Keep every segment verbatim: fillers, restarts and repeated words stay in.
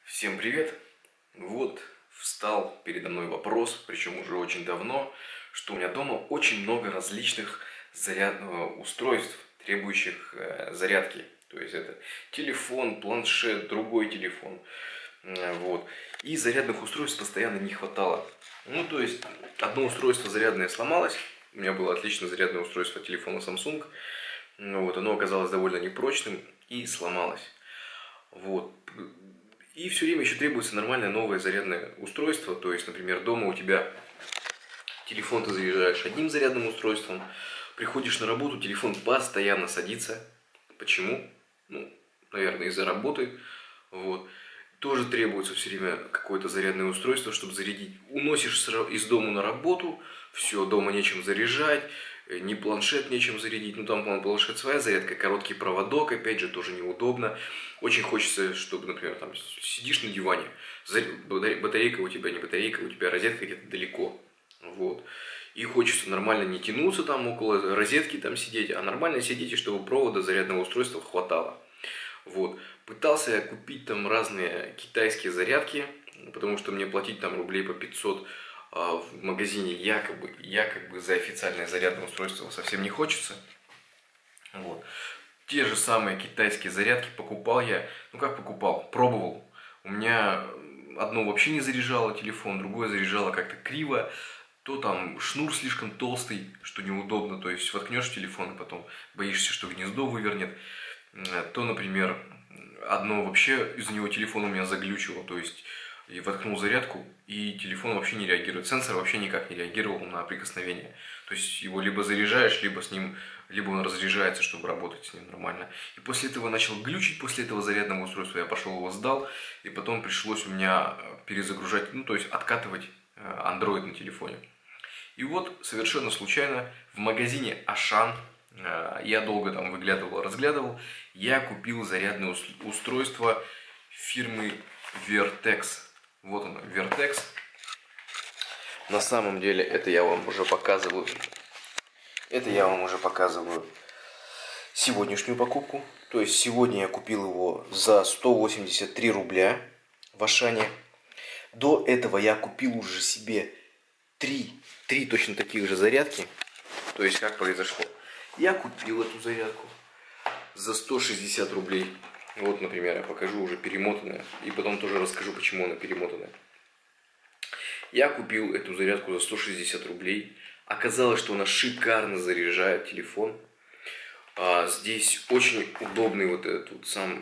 Всем привет! Вот встал передо мной вопрос, причем уже очень давно, что у меня дома очень много различных зарядных устройств, требующих э, зарядки. То есть это телефон, планшет, другой телефон. Э, вот. И зарядных устройств постоянно не хватало. Ну, то есть одно устройство зарядное сломалось. У меня было отличное зарядное устройство телефона Samsung. Ну, вот, оно оказалось довольно непрочным и сломалось. Вот. И все время еще требуется нормальное новое зарядное устройство. То есть, например, дома у тебя телефон ты заряжаешь одним зарядным устройством, приходишь на работу, телефон постоянно садится. Почему? Ну, наверное, из-за работы. Вот. Тоже требуется все время какое-то зарядное устройство, чтобы зарядить. Уносишь из дома на работу, все, дома нечем заряжать, ни планшет нечем зарядить. Ну, там планшет своя зарядка, короткий проводок, опять же, тоже неудобно. Очень хочется, чтобы, например, там сидишь на диване, батарейка у тебя не батарейка, у тебя розетка где-то далеко. Вот. И хочется нормально не тянуться там около розетки там сидеть, а нормально сидеть, и чтобы провода зарядного устройства хватало. Вот. Пытался я купить там разные китайские зарядки, потому что мне платить там рублей по пятьсот а, в магазине якобы, якобы за официальное зарядное устройство совсем не хочется. Вот. Те же самые китайские зарядки покупал я, ну как покупал, пробовал. У меня одно вообще не заряжало телефон, другое заряжало как-то криво. То там шнур слишком толстый, что неудобно, то есть воткнешь телефон и потом боишься, что гнездо вывернет. То, например, одно вообще из-за него телефон у меня заглючило, то есть я воткнул зарядку, и телефон вообще не реагирует. Сенсор вообще никак не реагировал на прикосновение. То есть его либо заряжаешь, либо с ним, либо он разряжается, чтобы работать с ним нормально. И после этого начал глючить, после этого зарядного устройства я пошел его сдал, и потом пришлось у меня перезагружать, ну то есть откатывать Android на телефоне. И вот совершенно случайно в магазине Ашан, я долго там выглядывал, разглядывал, я купил зарядное устройство фирмы Vertex. Вот оно, Vertex. На самом деле это я вам уже показываю. Это я вам уже показываю сегодняшнюю покупку. То есть сегодня я купил его за сто восемьдесят три рубля в Ашане. До этого я купил уже себе три, три точно таких же зарядки. То есть как произошло? Я купил эту зарядку за сто шестьдесят рублей. Вот, например, я покажу уже перемотанная. И потом тоже расскажу, почему она перемотанная. Я купил эту зарядку за сто шестьдесят рублей. Оказалось, что она шикарно заряжает телефон. А здесь очень удобный вот этот вот сам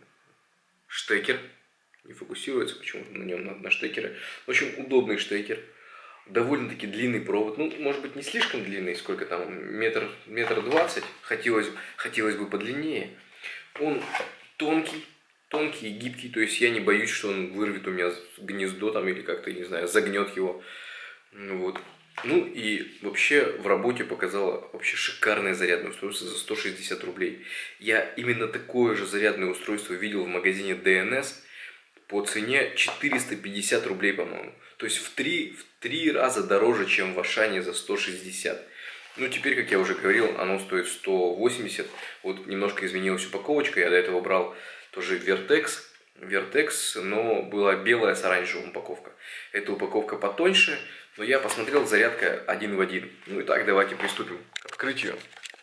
штекер. Не фокусируется почему-то на нем, на, на штекеры. В общем, удобный штекер. Довольно-таки длинный провод. Ну, может быть, не слишком длинный, сколько там, метр, метр двадцать. Хотелось, хотелось бы подлиннее. Он тонкий, тонкий и гибкий. То есть я не боюсь, что он вырвет у меня гнездо там или как-то, не знаю, загнет его. Вот. Ну и вообще в работе показало вообще шикарное зарядное устройство за сто шестьдесят рублей. Я именно такое же зарядное устройство видел в магазине ди эн эс по цене четыреста пятьдесят рублей, по-моему. То есть в три, в три раза дороже, чем в Ашане за сто шестьдесят. Ну, теперь, как я уже говорил, оно стоит сто восемьдесят. Вот немножко изменилась упаковочка. Я до этого брал тоже Vertex. Vertex, но была белая с оранжевым упаковка. Эта упаковка потоньше, но я посмотрел, зарядка один в один. Ну и так, давайте приступим к открытию.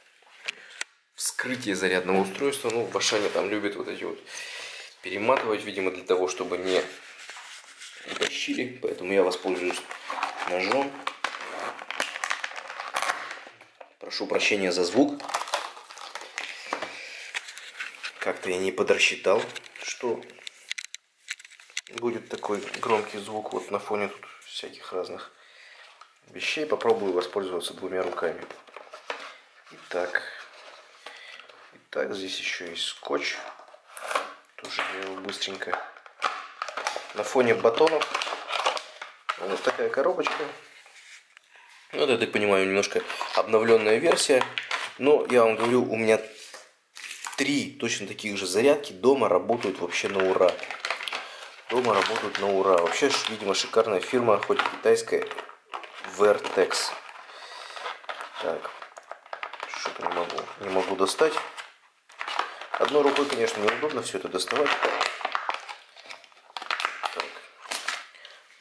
Вскрытие зарядного устройства. Ну, в Ашане там любят вот эти вот перематывать, видимо, для того, чтобы не утащили. Поэтому я воспользуюсь ножом. Прошу прощения за звук. Как-то я не подрасчитал, что будет такой громкий звук вот на фоне тут всяких разных вещей. Попробую воспользоваться двумя руками. Итак, Итак, здесь еще есть скотч. Тоже я его быстренько. На фоне батонов вот такая коробочка. Вот, я так понимаю, немножко обновленная версия. Но я вам говорю, у меня три точно таких же зарядки дома работают вообще на ура. Дома работают на ура. Вообще, видимо, шикарная фирма, хоть и китайская, Vertex. Так, что-то не могу, не могу достать. Одной рукой, конечно, неудобно все это доставать.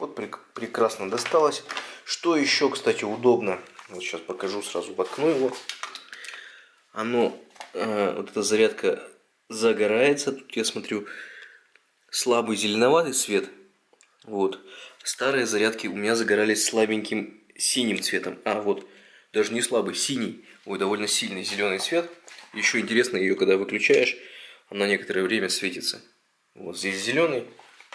Вот прекрасно досталось. Что еще, кстати, удобно. Вот сейчас покажу, сразу воткну его. Оно, э, вот эта зарядка загорается. Тут я смотрю слабый зеленоватый свет. Вот. Старые зарядки у меня загорались слабеньким синим цветом. А, вот. Даже не слабый, синий. Ой, довольно сильный зеленый цвет. Еще интересно, ее когда выключаешь, она некоторое время светится. Вот здесь зеленый.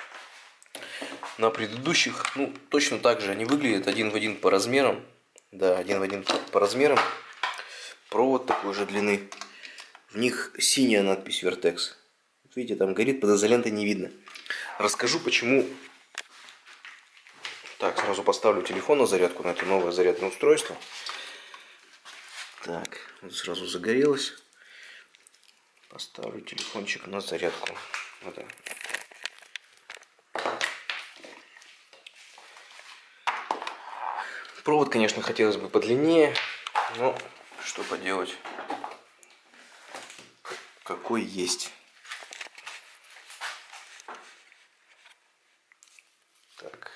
На предыдущих, ну, точно так же они выглядят один в один по размерам. Да, один в один по размерам. Провод такой же длины. В них синяя надпись Vertex. Видите, там горит, под изолентой не видно. Расскажу, почему. Так, сразу поставлю телефон на зарядку, на это новое зарядное устройство. Так, вот сразу загорелось. Поставлю телефончик на зарядку. Вот так. Провод, конечно, хотелось бы подлиннее, но что поделать, какой есть. Так.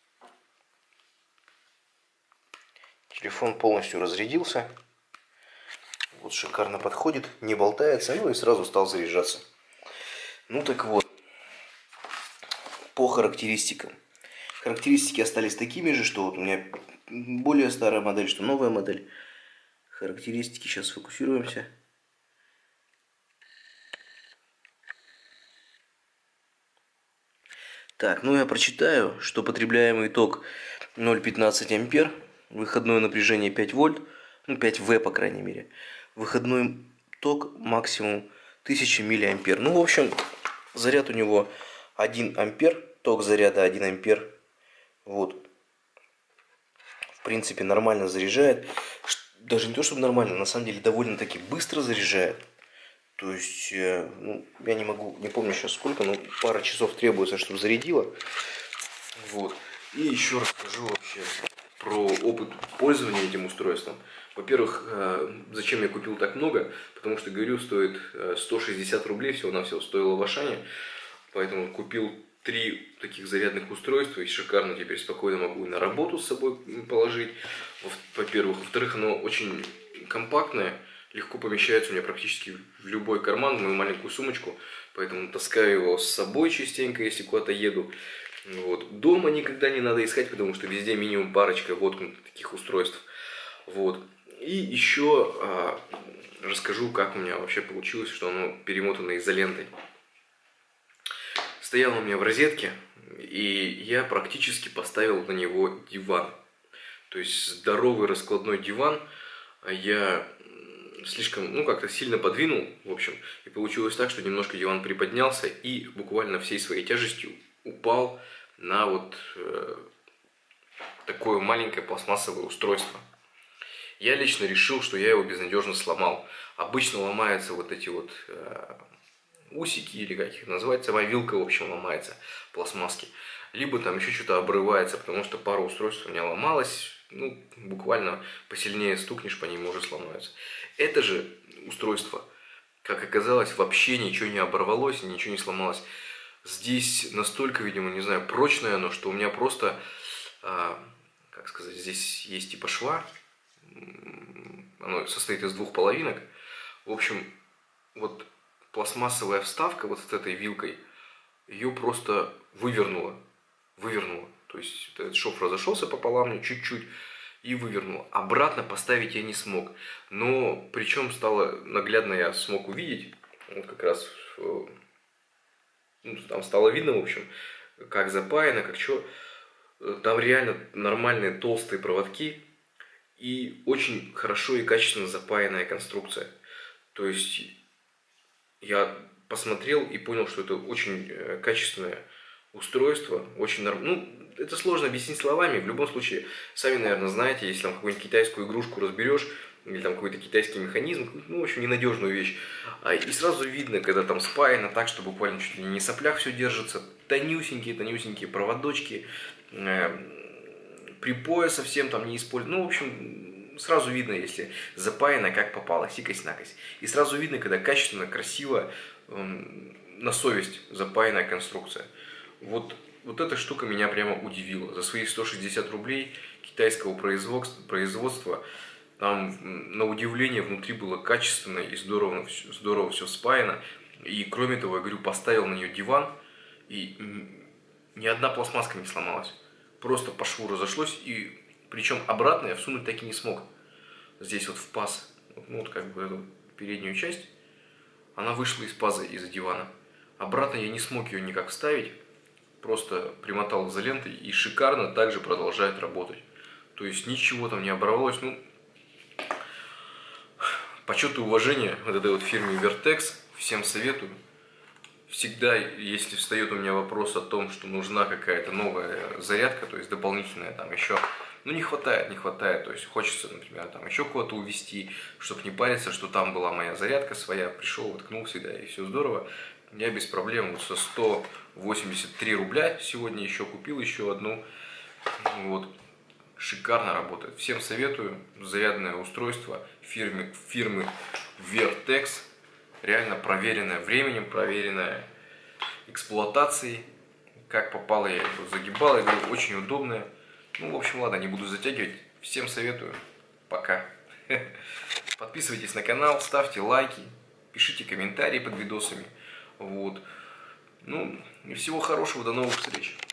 Телефон полностью разрядился. Вот шикарно подходит, не болтается, ну и сразу стал заряжаться. Ну так вот, по характеристикам. Характеристики остались такими же, что вот у меня более старая модель, что новая модель. Характеристики, сейчас сфокусируемся. Так, ну я прочитаю, что потребляемый ток ноль целых пятнадцать сотых ампер, выходное напряжение пять вольт, ну пять вэ по крайней мере, выходной ток максимум тысяча миллиампер. Ну в общем, заряд у него один ампер, ток заряда один ампер. Вот. В принципе, нормально заряжает. Даже не то, чтобы нормально, на самом деле довольно-таки быстро заряжает. То есть, ну, я не могу, не помню сейчас сколько, но пара часов требуется, чтобы зарядило. Вот. И еще расскажу вообще про опыт пользования этим устройством. Во-первых, зачем я купил так много? Потому что, говорю, стоит сто шестьдесят рублей, всего-навсего стоило в Ашане. Поэтому купил три таких зарядных устройства и шикарно теперь спокойно могу и на работу с собой положить. Во-первых. Во-вторых, оно очень компактное, легко помещается у меня практически в любой карман, в мою маленькую сумочку. Поэтому таскаю его с собой частенько, если куда-то еду. Вот. Дома никогда не надо искать, потому что везде минимум парочка воткнутых таких устройств. Вот. И еще а, расскажу, как у меня вообще получилось, что оно перемотано изолентой. Стоял у меня в розетке, и я практически поставил на него диван. То есть здоровый раскладной диван я слишком, ну как-то сильно подвинул, в общем. И получилось так, что немножко диван приподнялся и буквально всей своей тяжестью упал на вот э, такое маленькое пластмассовое устройство. Я лично решил, что я его безнадежно сломал. Обычно ломаются вот эти вот э, усики, или как их называть, сама вилка, в общем, ломается, пластмасски. Либо там еще что-то обрывается, потому что пара устройств у меня ломалась. Ну, буквально посильнее стукнешь по ним, уже сломаются. Это же устройство, как оказалось, вообще ничего не оборвалось, ничего не сломалось. Здесь настолько, видимо, не знаю, прочное оно, что у меня просто, а, как сказать, здесь есть типа шва. Оно состоит из двух половинок. В общем, вот пластмассовая вставка вот с этой вилкой, ее просто вывернуло. Вывернуло. То есть этот шов разошелся пополам, чуть-чуть, и вывернул. Обратно поставить я не смог. Но причем стало наглядно, я смог увидеть, вот как раз, ну, там стало видно, в общем, как запаяно, как что. Там реально нормальные толстые проводки и очень хорошо и качественно запаянная конструкция. То есть я посмотрел и понял, что это очень качественное устройство, очень нормально. Ну, это сложно объяснить словами. В любом случае, сами, наверное, знаете, если там какую-нибудь китайскую игрушку разберешь, или там какой-то китайский механизм, ну, в общем, ненадежную вещь. И сразу видно, когда там спаяно так, что буквально чуть ли не на соплях все держится, тонюсенькие, тонюсенькие проводочки, припоя совсем там не используют. Ну, в общем, сразу видно, если запаяно, как попало, сикость-накость. И сразу видно, когда качественно, красиво, на совесть запаянная конструкция. Вот вот эта штука меня прямо удивила. За свои сто шестьдесят рублей китайского производства, производства там, на удивление, внутри было качественно и здорово, здорово все спаяно. И кроме того, я говорю, поставил на нее диван, и ни одна пластмасска не сломалась. Просто по шву разошлось, и причем обратно я всунуть так и не смог. Здесь вот в паз, ну вот как бы эту переднюю часть, она вышла из паза из-за дивана. Обратно я не смог ее никак вставить, просто примотал изолентой и шикарно также продолжает работать. То есть ничего там не оборвалось. Ну, почет и уважение вот этой вот фирме Vertex, всем советую. Всегда, если встает у меня вопрос о том, что нужна какая-то новая зарядка, то есть дополнительная, там еще, ну не хватает, не хватает, то есть хочется, например, там еще куда-то увезти, чтобы не париться, что там была моя зарядка своя, пришел, воткнулся, да, и все здорово. Я без проблем вот со сто восемьдесят три рубля сегодня еще купил еще одну, вот, шикарно работает. Всем советую, зарядное устройство фирмы, фирмы Vertex. Реально проверенная временем, проверенная эксплуатацией. Как попало, я его загибал, я говорю, очень удобная. Ну, в общем, ладно, не буду затягивать. Всем советую. Пока. Подписывайтесь на канал, ставьте лайки, пишите комментарии под видосами. Вот. Ну, и всего хорошего, до новых встреч.